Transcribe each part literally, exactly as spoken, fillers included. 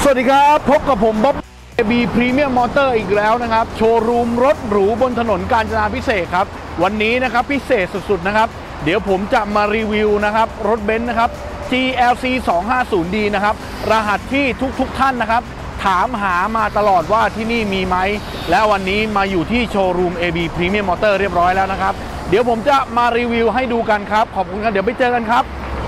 วัสดีครับพบกับผมบ๊อบ เอ บี Premium Motor อีกแล้วนะครับโชว์รูมรถหรูบนถนนกาญจนาภิเษกครับวันนี้นะครับพิเศษสุดๆนะครับเดี๋ยวผมจะมารีวิวนะครับรถเบนซ์นะครับ จี แอล ซี สองห้าศูนย์ ดี นะครับรหัสที่ทุกๆท่านนะครับถามหามาตลอดว่าที่นี่มีไหมและวันนี้มาอยู่ที่โชว์รูม เอ บี Premium Motor เรียบร้อยแล้วนะครับเดี๋ยวผมจะมารีวิวให้ดูกันครับขอบคุณครับเดี๋ยวไปเจอกันครับ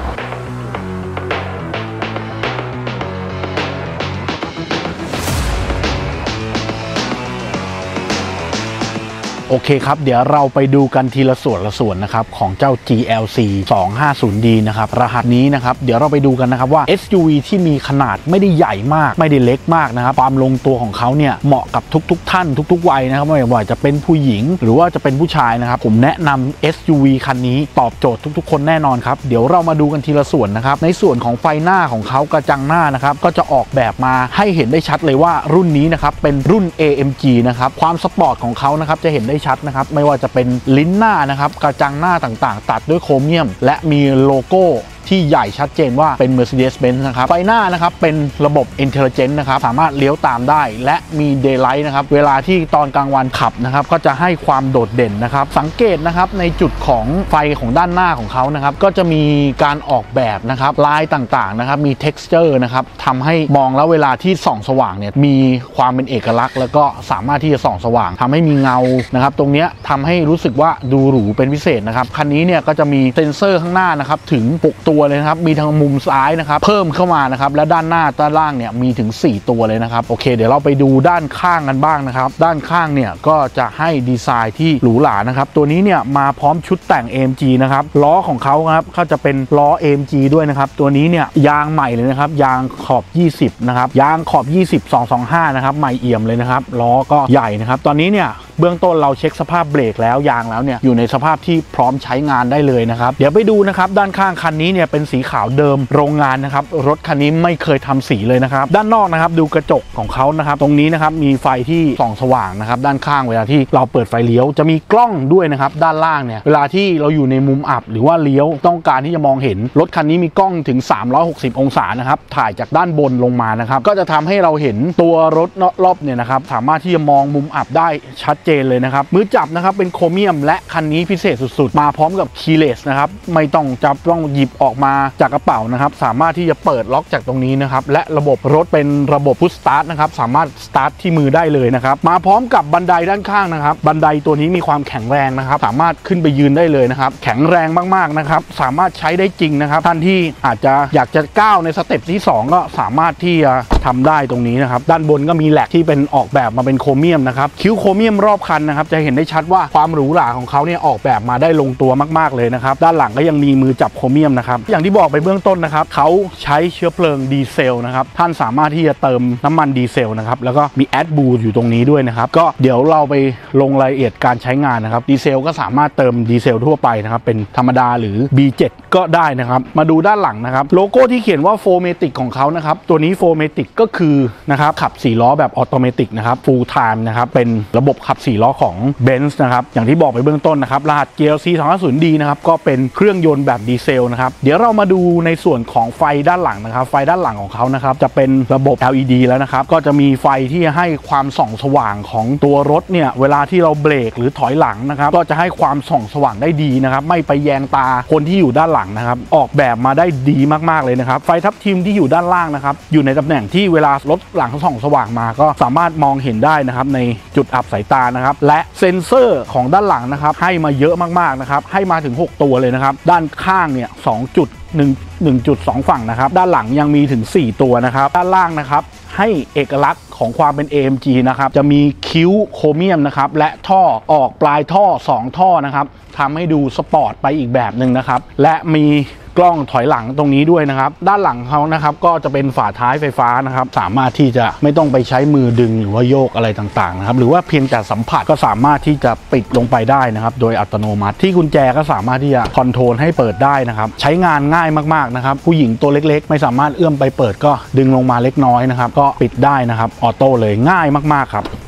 โอเคครับเดี๋ยวเราไปดูกันทีละส่วนละส่วนนะครับของเจ้า จี แอล ซี สองห้าศูนย์ ดี นะครับรหัสนี้นะครับเดี๋ยวเราไปดูกันนะครับว่า เอส ยู วี ที่มีขนาดไม่ได้ใหญ่มากไม่ได้เล็กมากนะครับความลงตัวของเขาเนี่ยเหมาะกับทุกๆท่านทุกๆวัยนะครับไม่ว่าจะเป็นผู้หญิงหรือว่าจะเป็นผู้ชายนะครับผมแนะนำ เอส ยู วี คันนี้ตอบโจทย์ทุกๆคนแน่นอนครับเดี๋ยวเรามาดูกันทีละส่วนนะครับในส่วนของไฟหน้าของเขากระจังหน้านะครับก็จะออกแบบมาให้เห็นได้ชัดเลยว่ารุ่นนี้นะครับเป็นรุ่น เอ เอ็ม จี นะครับความสปอร์ตของเขานะครับจะเห็นได้ชัดนะครับไม่ว่าจะเป็นลิ้นหน้านะครับกระจังหน้าต่างๆตัดด้วยโครเมียมและมีโลโก้ที่ใหญ่ชัดเจนว่าเป็น Mercedes-Benz นะครับไฟหน้านะครับเป็นระบบ Intelligent นะครับสามารถเลี้ยวตามได้และมี Daylight นะครับเวลาที่ตอนกลางวันขับนะครับก็จะให้ความโดดเด่นนะครับสังเกตนะครับในจุดของไฟของด้านหน้าของเขานะครับก็จะมีการออกแบบนะครับลายต่างๆนะครับมี texture นะครับทำให้มองแล้วเวลาที่ส่องสว่างเนี่ยมีความเป็นเอกลักษณ์แล้วก็สามารถที่จะส่องสว่างทำให้มีเงานะครับตรงนี้ทำให้รู้สึกว่าดูหรูเป็นพิเศษนะครับคันนี้เนี่ยก็จะมีเซ็นเซอร์ข้างหน้านะครับถึงหกตัวเลยนะครับมีทางมุมซ้ายนะครับเพิ่มเข้ามานะครับและด้านหน้าด้านล่างเนี่ยมีถึงสี่ตัวเลยนะครับโอเคเดี๋ยวเราไปดูด้านข้างกันบ้างนะครับด้านข้างเนี่ยก็จะให้ดีไซน์ที่หรูหรานะครับตัวนี้เนี่ยมาพร้อมชุดแต่ง เอ เอ็ม จี นะครับล้อของเขาครับเขาจะเป็นล้อ เอ เอ็ม จี ด้วยนะครับตัวนี้เนี่ยยางใหม่เลยนะครับยางขอบยี่สิบนะครับยางขอบยี่สิบ สองสองห้านะครับใหม่เอี่ยมเลยนะครับล้อก็ใหญ่นะครับตอนนี้เนี่ยเบื้องต้นเราเช็คสภาพเบรกแล้วยางแล้วเนี่ยอยู่ในสภาพที่พร้อมใช้งานได้เลยนะครับเดี๋ยวไปดูนะครับด้านข้างคันนี้เนี่ยเป็นสีขาวเดิมโรงงานนะครับรถคันนี้ไม่เคยทำสีเลยนะครับด้านนอกนะครับดูกระจกของเขานะครับตรงนี้นะครับมีไฟที่ส่องสว่างนะครับด้านข้างเวลาที่เราเปิดไฟเลี้ยวจะมีกล้องด้วยนะครับด้านล่างเนี่ยเวลาที่เราอยู่ในมุมอับหรือว่าเลี้ยวต้องการที่จะมองเห็นรถคันนี้มีกล้องถึงสามร้อยหกสิบองศานะครับถ่ายจากด้านบนลงมานะครับก็จะทำให้เราเห็นตัวรถรอบเนี่ยนะครับสามารถที่จะมองมุมอับได้ชัดเจนเลยนะครับมือจับนะครับเป็นโครเมียมและคันนี้พิเศษสุดๆมาพร้อมกับคีย์เลสนะครับไม่ต้องจับต้องหยิบออกมาจากกระเป๋านะครับสามารถที่จะเปิดล็อกจากตรงนี้นะครับและระบบรถเป็นระบบพุชสตาร์ทนะครับสามารถสตาร์ทที่มือได้เลยนะครับมาพร้อมกับบันไดด้านข้างนะครับบันไดตัวนี้มีความแข็งแรงนะครับสามารถขึ้นไปยืนได้เลยนะครับแข็งแรงมากๆนะครับสามารถใช้ได้จริงนะครับท่านที่อาจจะอยากจะก้าวในสเต็ปที่สองก็สามารถที่จะทำได้ตรงนี้นะครับด้านบนก็มีแหลกที่เป็นออกแบบมาเป็นโครเมียมนะครับคิ้วโครเมียมรอบคันนะครับจะเห็นได้ชัดว่าความหรูหราของเขาเนี่ยออกแบบมาได้ลงตัวมากๆเลยนะครับด้านหลังก็ยังมีมือจับโครเมียมนะครับอย่างที่บอกไปเบื้องต้นนะครับเขาใช้เชื้อเพลิงดีเซลนะครับท่านสามารถที่จะเติมน้ำมันดีเซลนะครับแล้วก็มีแอดบูอยู่ตรงนี้ด้วยนะครับก็เดี๋ยวเราไปลงรายละเอียดการใช้งานนะครับดีเซลก็สามารถเติมดีเซลทั่วไปนะครับเป็นธรรมดาหรือ บี เจ็ด ก็ได้นะครับมาดูด้านหลังนะครับโลโก้ที่เขียนว่าโฟเมติกของเขานะครับตัวนี้โฟเมติกก็คือนะครับขับสี่ล้อแบบออโตเมติกนะครับ full time นะครับเป็นระบบขับสี่ล้อของ Benz นะครับอย่างที่บอกไปเบื้องต้นนะครับรหัส จี แอล ซี สองห้าศูนย์ ดี นะครับก็เป็นเครื่องยนต์แบบดีเซลนะครับเดี๋ยวเรามาดูในส่วนของไฟด้านหลังนะครับไฟด้านหลังของเขานะครับจะเป็นระบบ แอล อี ดี แล้วนะครับก็จะมีไฟที่ให้ความส่องสว่างของตัวรถเนี่ยเวลาที่เราเบรกหรือถอยหลังนะครับก็จะให้ความส่องสว่างได้ดีนะครับไม่ไปแยงตาคนที่อยู่ด้านหลังนะครับออกแบบมาได้ดีมากๆเลยนะครับไฟทับทิมที่อยู่ด้านล่างนะครับอยู่ในตำแหน่งที่เวลารถหลังส่องสว่างมาก็สามารถมองเห็นได้นะครับในจุดอับสายตานะครับและเซ็นเซอร์ของด้านหลังนะครับให้มาเยอะมากๆนะครับให้มาถึงหกตัวเลยนะครับด้านข้างเนี่ยสองจุดหนึ่ง หนึ่งจุดสอง ฝั่งนะครับด้านหลังยังมีถึงสี่ตัวนะครับด้านล่างนะครับให้เอกลักษณ์ของความเป็น เอ เอ็ม จี นะครับจะมีคิ้วโครเมียมนะครับและท่อออกปลายท่อสองท่อนะครับทำให้ดูสปอร์ตไปอีกแบบหนึ่งนะครับและมีกล้องถอยหลังตรงนี้ด้วยนะครับด้านหลังเขานะครับก็จะเป็นฝาท้ายไฟฟ้านะครับสามารถที่จะไม่ต้องไปใช้มือดึงหรือว่าโยกอะไรต่างๆนะครับหรือว่าเพียงแต่สัมผัสก็สามารถที่จะปิดลงไปได้นะครับโดยอัตโนมัติที่กุญแจก็สามารถที่จะคอนโทรลให้เปิดได้นะครับใช้งานง่ายมากๆนะครับผู้หญิงตัวเล็กๆไม่สามารถเอื้อมไปเปิดก็ดึงลงมาเล็กน้อยนะครับก็ปิดได้นะครับออโต้เลยง่ายมากๆครับ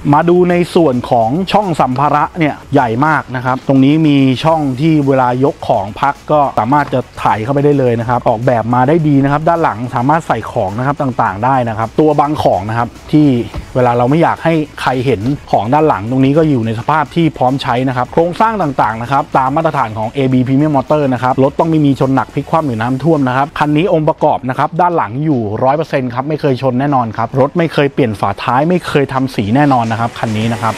มาดูในส่วนของช่องสัมภาระเนี่ยใหญ่มากนะครับตรงนี้มีช่องที่เวลายกของพักก็สามารถจะถ่ายเข้าไปได้เลยนะครับออกแบบมาได้ดีนะครับด้านหลังสามารถใส่ของนะครับต่างๆได้นะครับตัวบังของนะครับที่เวลาเราไม่อยากให้ใครเห็นของด้านหลังตรงนี้ก็อยู่ในสภาพที่พร้อมใช้นะครับโครงสร้างต่างๆนะครับตามมาตรฐานของ เอ บี Premium Motor นะครับรถต้องไม่มีชนหนักพลิกคว่ำหรือน้ำท่วมนะครับคันนี้องค์ประกอบนะครับด้านหลังอยู่ ร้อยเปอร์เซ็นต์ ครับไม่เคยชนแน่นอนครับรถไม่เคยเปลี่ยนฝาท้ายไม่เคยทำสีแน่นอนนะครับคันนี้นะครับ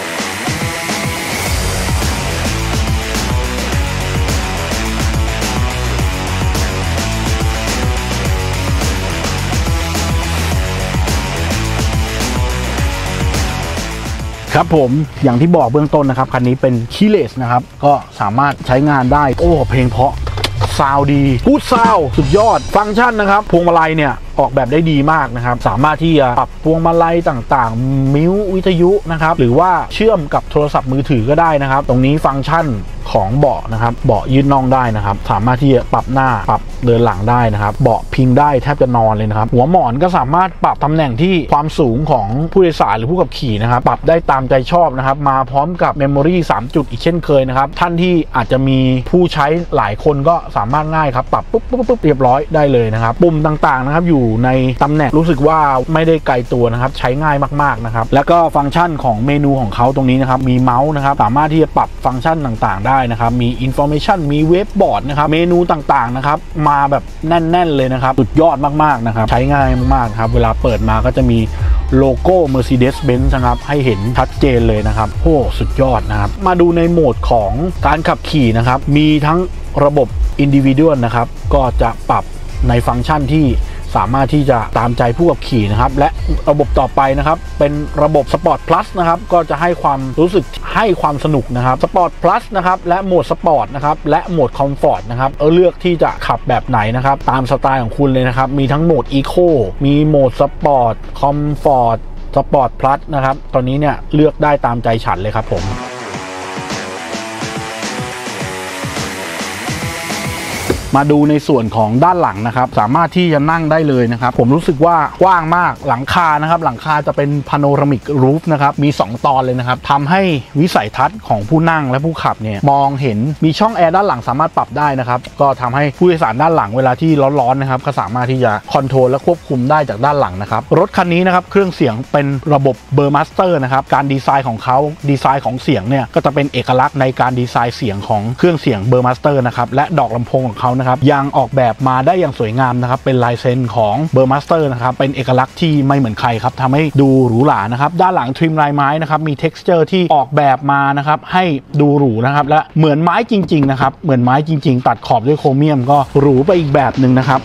ครับผมอย่างที่บอกเบื้องต้นนะครับคันนี้เป็นคีย์เลสนะครับก็สามารถใช้งานได้โอ้เพลงเพราะซาวดีพูดซาวสุดยอดฟังก์ชันนะครับพวงมาลัยเนี่ยออกแบบได้ดีมากนะครับสามารถที่จะปรับพวงมาลัยต่างๆมิววิทยุนะครับหรือว่าเชื่อมกับโทรศัพท์มือถือก็ได้นะครับตรงนี้ฟังก์ชันของเบาะนะครับเบาะยืดน่องได้นะครับสามารถที่จะปรับหน้าปรับเดินหลังได้นะครับเบาะพิงได้แทบจะนอนเลยนะครับหัวหมอนก็สามารถปรับตำแหน่งที่ความสูงของผู้โดยสารหรือผู้ขับขี่นะครับปรับได้ตามใจชอบนะครับมาพร้อมกับเมมโมรี่สามจุดอีกเช่นเคยนะครับท่านที่อาจจะมีผู้ใช้หลายคนก็สามารถง่ายครับปรับปุ๊บปุ๊บปุ๊บเรียบร้อยได้เลยนะครับปุ่มต่างๆนะครับอยู่ในตำแหน่งรู้สึกว่าไม่ได้ไกลตัวนะครับใช้ง่ายมากๆนะครับแล้วก็ฟังก์ชันของเมนูของเขาตรงนี้นะครับมีเมาส์นะครับสามารถที่จะปรับฟังก์ชันต่างๆได้นะครับมีอินโฟเมชันมีเว็บบอร์ดนะครับเมนูต่างๆนะครับมาแบบแน่นๆเลยนะครับสุดยอดมากๆนะครับใช้ง่ายมากๆครับเวลาเปิดมาก็จะมีโลโก้ Mercedes-Benz นะครับให้เห็นชัดเจนเลยนะครับโอ้สุดยอดนะครับมาดูในโหมดของการขับขี่นะครับมีทั้งระบบ Individual นะครับก็จะปรับในฟังก์ชันที่สามารถที่จะตามใจผู้ขับขี่นะครับและระบบต่อไปนะครับเป็นระบบ Sport Plus นะครับก็จะให้ความรู้สึกให้ความสนุกนะครับ Sport Plus นะครับและโหมด Sport นะครับและโหมด Comfort นะครับเออเลือกที่จะขับแบบไหนนะครับตามสไตล์ของคุณเลยนะครับมีทั้งโหมด Eco มีโหมด Sport Comfort Sport Plus นะครับตอนนี้เนี่ยเลือกได้ตามใจฉันเลยครับผมมาดูในส่วนของด้านหลังนะครับสามารถที่จะนั่งได้เลยนะครับผมรู้สึกว่ากว้างมากหลังคานะครับหลังคาจะเป็นพาโนรามิกรูฟนะครับมีสองตอนเลยนะครับทำให้วิสัยทัศน์ของผู้นั่งและผู้ขับเนี่ยมองเห็นมีช่องแอร์ด้านหลังสามารถปรับได้นะครับก็ทำให้ผู้โดยสารด้านหลังเวลาที่ร้อนๆนะครับก็สามารถที่จะคอนโทรลและควบคุมได้จากด้านหลังนะครับรถคันนี้นะครับเครื่องเสียงเป็นระบบเบอร์มาสเตอร์นะครับการดีไซน์ของเขาดีไซน์ของเสียงเนี่ยก็จะเป็นเอกลักษณ์ในการดีไซน์เสียงของเครื่องเสียงเบอร์มาสเตอร์นะครับและดอกลำโพงของเขานะครับยังออกแบบมาได้อย่างสวยงามนะครับเป็นลายเซ็นของเบอร์มาสเตอร์นะครับเป็นเอกลักษณ์ที่ไม่เหมือนใครครับทำให้ดูหรูหรานะครับด้านหลังทริมลายไม้นะครับมี texture ที่ออกแบบมานะครับให้ดูหรูนะครับและเหมือนไม้จริงๆนะครับเหมือนไม้จริงๆตัดขอบด้วยโครเมียมก็หรูไปอีกแบบหนึ่งนะครับ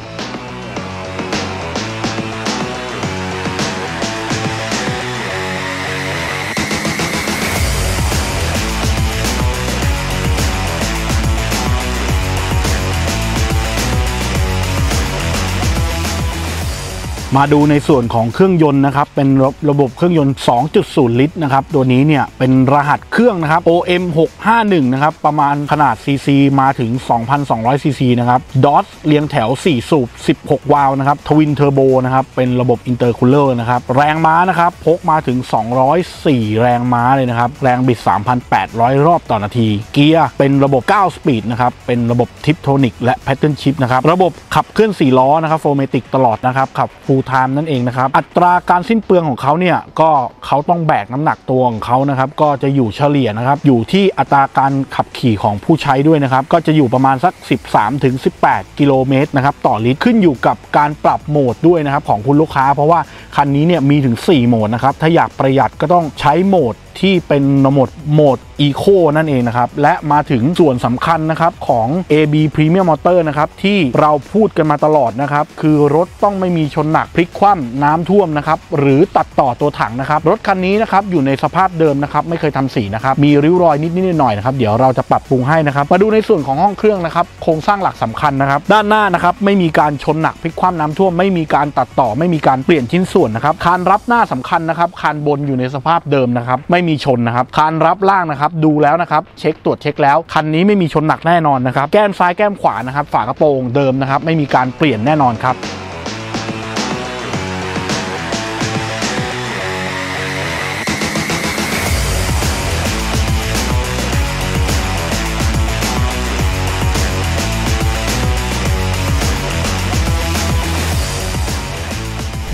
มาดูในส่วนของเครื่องยนต์นะครับเป็นระบบเครื่องยนต์ สองจุดศูนย์ ลิตรนะครับตัวนี้เนี่ยเป็นรหัสเครื่องนะครับ โอ เอ็ม หกห้าหนึ่ง นะครับประมาณขนาดซีซีมาถึง สองพันสองร้อย ซีซีนะครับดอสเรียงแถวสี่สูบสิบหกวาล์วนะครับทวินเทอร์โบนะครับเป็นระบบอินเตอร์คูลเลอร์นะครับแรงม้านะครับพกมาถึงสองร้อยสี่แรงม้าเลยนะครับแรงบิด สามพันแปดร้อย รอบต่อนาทีเกียร์เป็นระบบเก้าสปีดนะครับเป็นระบบทิปโทนิกและแพทเทิร์นชิพนะครับระบบขับเคลื่อนสี่ล้อนะครับโฟร์เมติกตลอดนะครับขับฟูลไทม์นั่นเองนะครับอัตราการสิ้นเปลืองของเขาเนี่ยก็เขาต้องแบกน้ำหนักตัวของเขานะครับก็จะอยู่เฉลี่ยนะครับอยู่ที่อัตราการขับขี่ของผู้ใช้ด้วยนะครับก็จะอยู่ประมาณสัก สิบสามถึงสิบแปด กิโลเมตรนะครับต่อลิตรขึ้นอยู่กับการปรับโหมดด้วยนะครับของคุณลูกค้าเพราะว่าคันนี้เนี่ยมีถึงสี่โหมดนะครับถ้าอยากประหยัดก็ต้องใช้โหมดที่เป็นโหมดโหมด Eco นั่นเองนะครับและมาถึงส่วนสำคัญนะครับของ เอ บี Premium Motor นะครับที่เราพูดกันมาตลอดนะครับคือรถต้องไม่มีชนหนักพลิกคว่ำน้ำท่วมนะครับหรือตัดต่อตัวถังนะครับรถคันนี้นะครับอยู่ในสภาพเดิมนะครับไม่เคยทำสีนะครับมีริ้วรอยนิดนิดหน่อยๆนะครับเดี๋ยวเราจะปรับปรุงให้นะครับมาดูในส่วนของห้องเครื่องนะครับโครงสร้างหลักสำคัญนะครับด้านหน้านะครับไม่มีการชนหนักพลิกคว่ำน้ำท่วมไม่มีการตัดต่อไม่มีการเปลี่ยนชิ้นส่วนนะครับคานรับหน้าสำคัญนะครับคานบนอยู่ในสภาพเดิมนะครับไม่มีชนนะครับคานรับล่างนะครับดูแล้วนะครับเช็คตรวจเช็คแล้วคันนี้ไม่มีชนหนักแน่นอนนะครับแก้มซ้ายแก้มขวานะครับฝากระโปรงเดิมนะครับไม่มีการเปลี่ยนแน่นอนครับ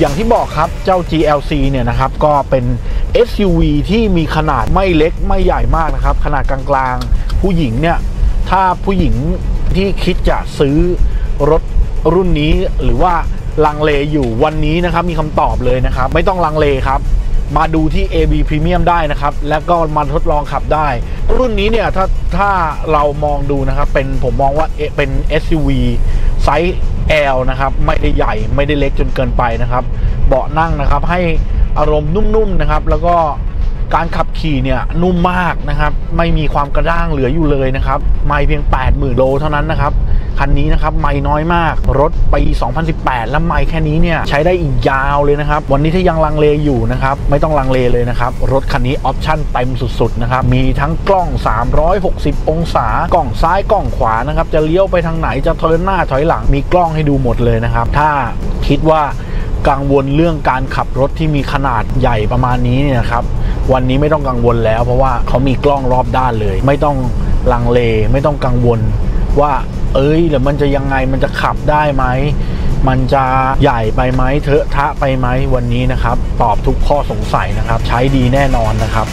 อย่างที่บอกครับเจ้า จี แอล ซี เนี่ยนะครับก็เป็น เอส ยู วี ที่มีขนาดไม่เล็กไม่ใหญ่มากนะครับขนาดกลางๆผู้หญิงเนี่ยถ้าผู้หญิงที่คิดจะซื้อรถรุ่นนี้หรือว่าลังเลอยู่วันนี้นะครับมีคำตอบเลยนะครับไม่ต้องลังเลครับมาดูที่ เอ บี Premium ได้นะครับแล้วก็มาทดลองขับได้รุ่นนี้เนี่ยถ้าถ้าเรามองดูนะครับเป็นผมมองว่าเป็น เอส ยู วี ไซส์ แอล นะครับไม่ได้ใหญ่ไม่ได้เล็กจนเกินไปนะครับเบาะนั่งนะครับให้อารมณ์นุ่มๆนะครับแล้วก็การขับขี่เนี่ยนุ่มมากนะครับไม่มีความกระด้างเหลืออยู่เลยนะครับไม่เพียง แปดหมื่น โลเท่านั้นนะครับคันนี้นะครับไม่น้อยมากรถปีสองพันสิบแปดแล้วไม่แค่นี้เนี่ยใช้ได้อีกยาวเลยนะครับวันนี้ถ้ายังลังเลอยู่นะครับไม่ต้องลังเลเลยนะครับรถคันนี้ออปชั่นเต็มสุดๆนะครับมีทั้งกล้องสามร้อยหกสิบองศากล้องซ้ายกล้องขวานะครับจะเลี้ยวไปทางไหนจะเทิร์นหน้าถอยหลังมีกล้องให้ดูหมดเลยนะครับถ้าคิดว่ากังวลเรื่องการขับรถที่มีขนาดใหญ่ประมาณนี้เนี่ยนะครับวันนี้ไม่ต้องกังวลแล้วเพราะว่าเขามีกล้องรอบด้านเลยไม่ต้องลังเลไม่ต้องกังวลว่าเอ้ยเดี๋ยวมันจะยังไงมันจะขับได้ไหมมันจะใหญ่ไปไหมเถอะทะไปไหมวันนี้นะครับตอบทุกข้อสงสัยนะครับใช้ดีแน่นอนนะครับ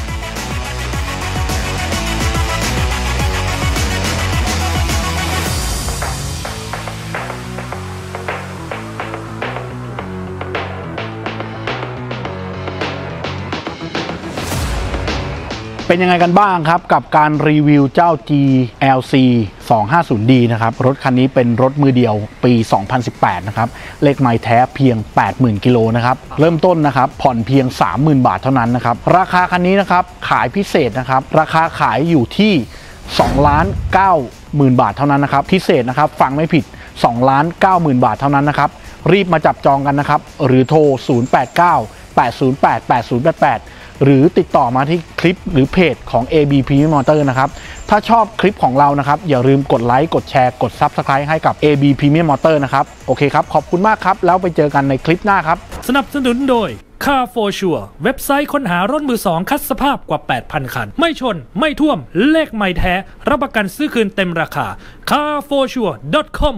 เป็นยังไงกันบ้างครับกับการรีวิวเจ้า จี แอล ซี สองห้าศูนย์ดี นะครับรถคันนี้เป็นรถมือเดียวปีสองพันสิบแปดนะครับเลขไมล์แท้เพียง แปดหมื่น กิโลนะครับเริ่มต้นนะครับผ่อนเพียง สามหมื่น บาทเท่านั้นนะครับราคาคันนี้นะครับขายพิเศษนะครับราคาขายอยู่ที่ สองล้านเก้าหมื่น บาทเท่านั้นนะครับพิเศษนะครับฟังไม่ผิด สองล้านเก้าหมื่น บาทเท่านั้นนะครับรีบมาจับจองกันนะครับหรือโทรศูนย์ แปด เก้า แปด ศูนย์ แปด แปด ศูนย์ แปด แปดหรือติดต่อมาที่คลิปหรือเพจของ เอ บี Premium Motor นะครับถ้าชอบคลิปของเรานะครับอย่าลืมกดไลค์กดแชร์กด ซับสไครบ์ ให้กับ เอ บี Premium Motor นะครับโอเคครับขอบคุณมากครับแล้วไปเจอกันในคลิปหน้าครับสนับสนุนโดย Car for Sure เว็บไซต์ค้นหารถมือสองคัดสภาพกว่า แปดพัน คันไม่ชนไม่ท่วมเลขไม่แท้รับประกันซื้อคืนเต็มราคา คาร์ โฟร์ ชัวร์ ดอท คอม